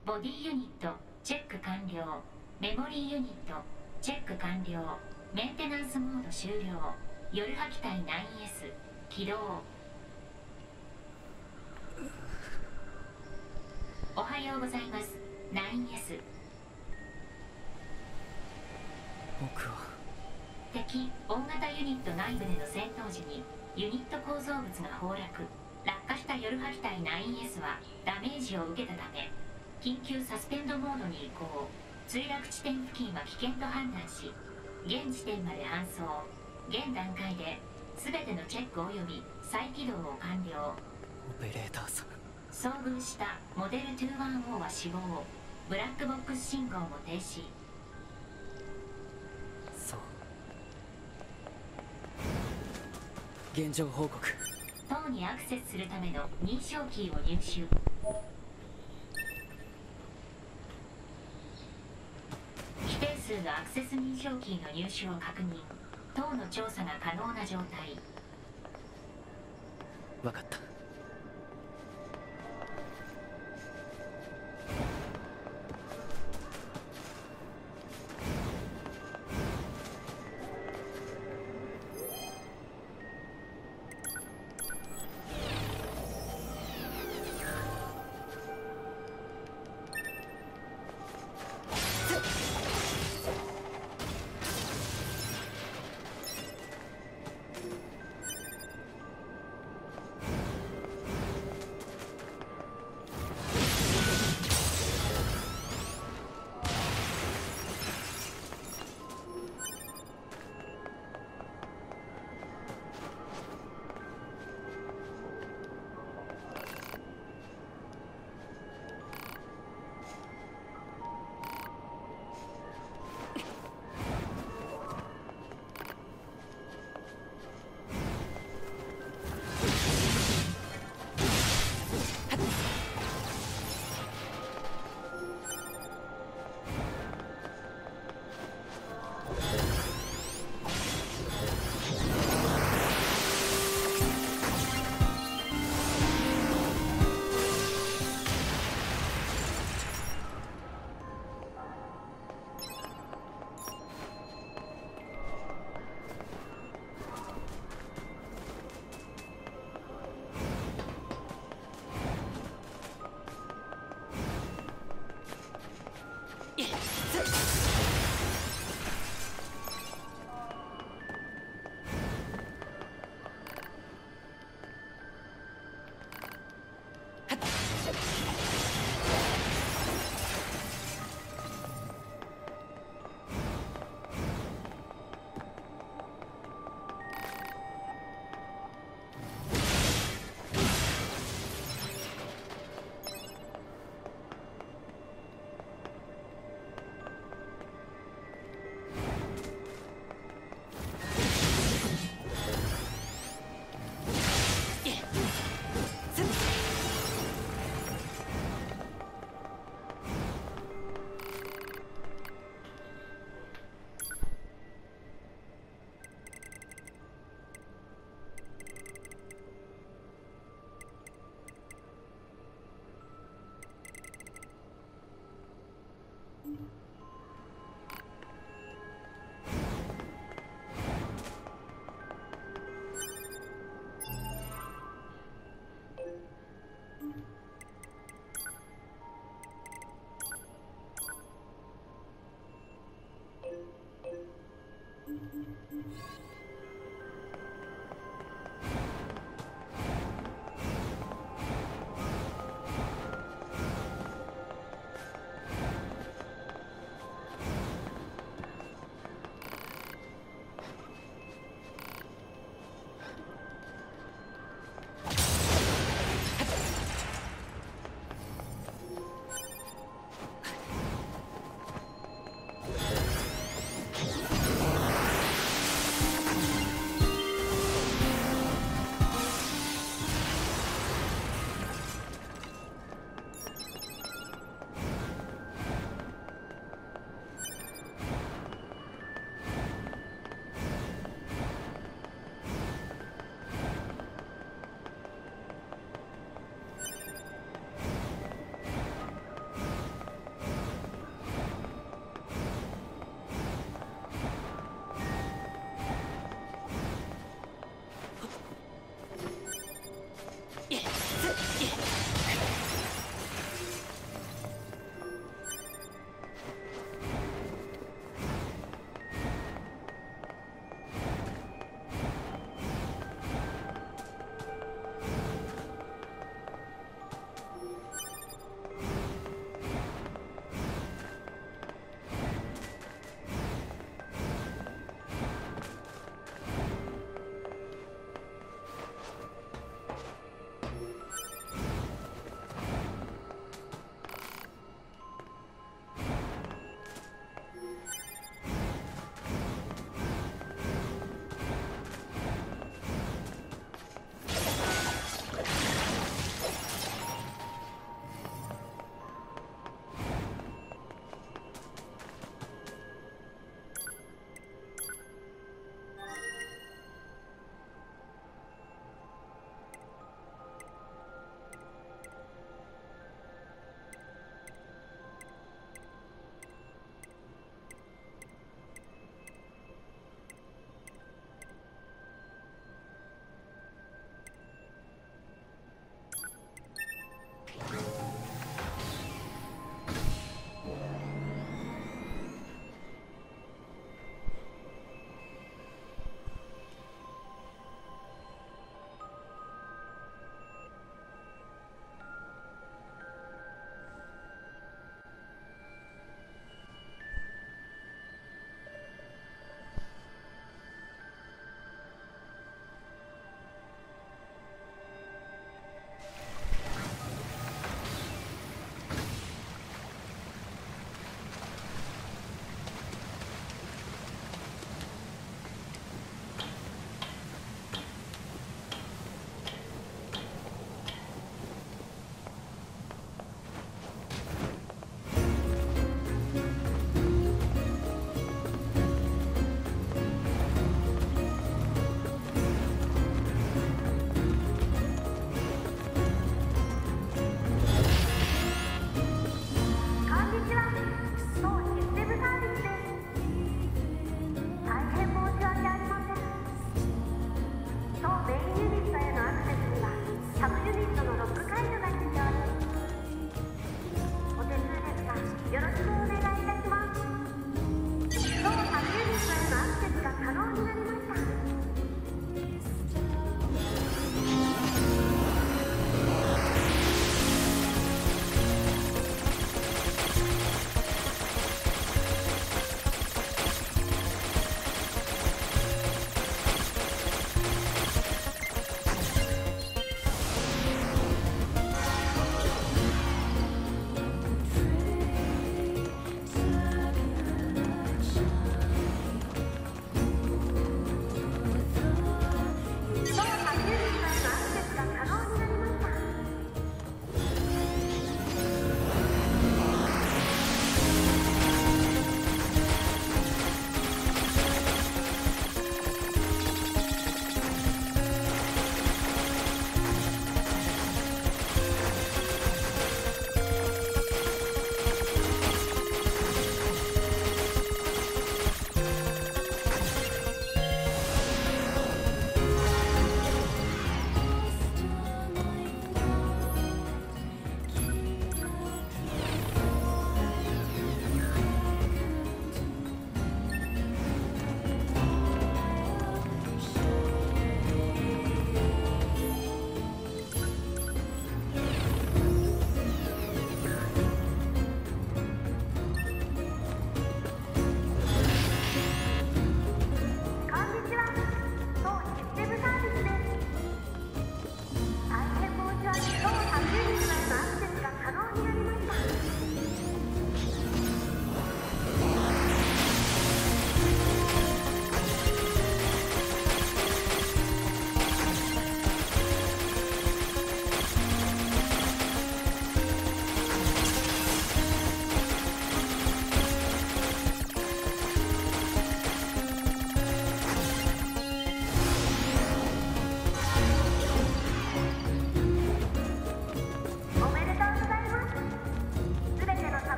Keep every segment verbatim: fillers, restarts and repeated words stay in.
ボディユニットチェック完了。メモリーユニットチェック完了。メンテナンスモード終了。夜破機体 ナインエス 起動。おはようございます ナインエス。 僕は敵大型ユニット内部での戦闘時にユニット構造物が崩落。落下した夜破機体 ナインエス はダメージを受けたため緊急サスペンドモードに移行。墜落地点付近は危険と判断し現時点まで搬送。現段階で全てのチェック及び再起動を完了。 オペレーターさん。 遭遇したモデルにじゅういちオーは死亡。ブラックボックス信号も停止。 そう。現状報告。 塔にアクセスするための認証キーを入手。規定数のアクセス認証キーの入手を確認。塔の調査が可能な状態。 分かった。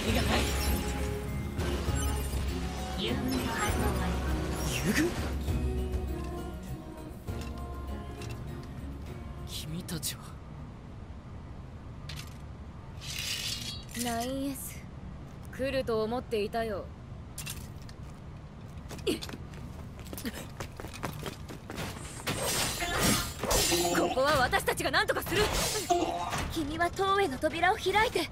りがない。 友軍の反応は優遇。君たちは。 ナインエス 来ると思っていたよ。ここは私たちが何とかする。君は塔への扉を開いて。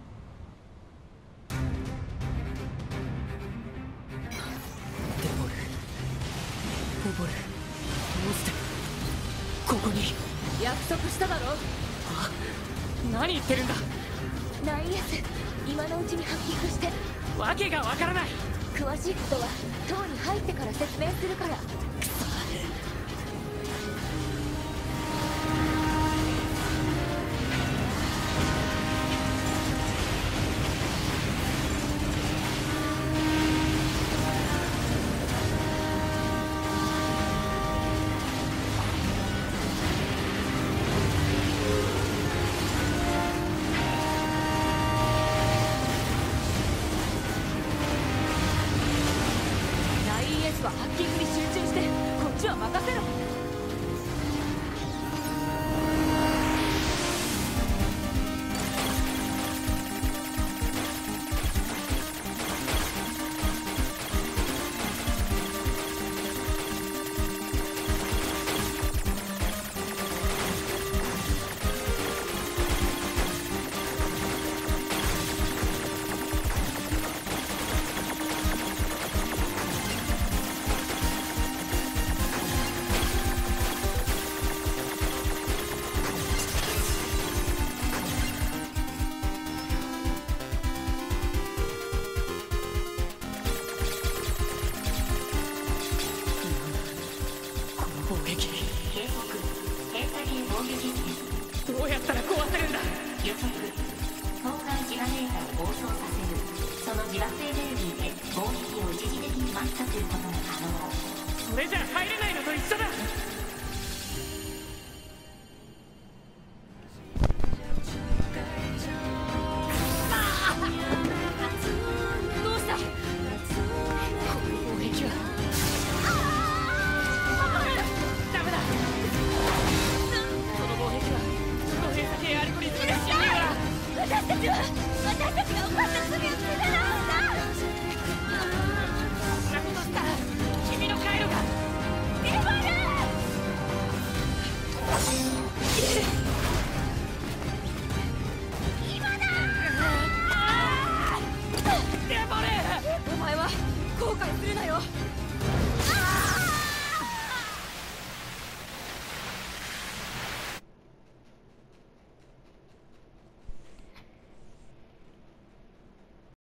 デボル、オボル、モステ、ここに。 約束しただろ。 あ、何言ってるんだ。 ナインエス 今のうちにハッキングして。 わけがわからない。 詳しいことは塔に入ってから説明するから。ハッキングに集中して、こっちは任せろ。 どうやったら壊せるんだ。 予測当該磁場データを暴走させる。その磁爆エネルギーで攻撃を一時的に待つとすることが可能。 それじゃ入れないのと一緒だ。 どうした。この攻撃はダメだ。その防壁は不公平さ系アルゴリズムが侵入は。 私たちは私たちが犯した罪を償うんだ。 そんなことしたら君の回路が。 デボル。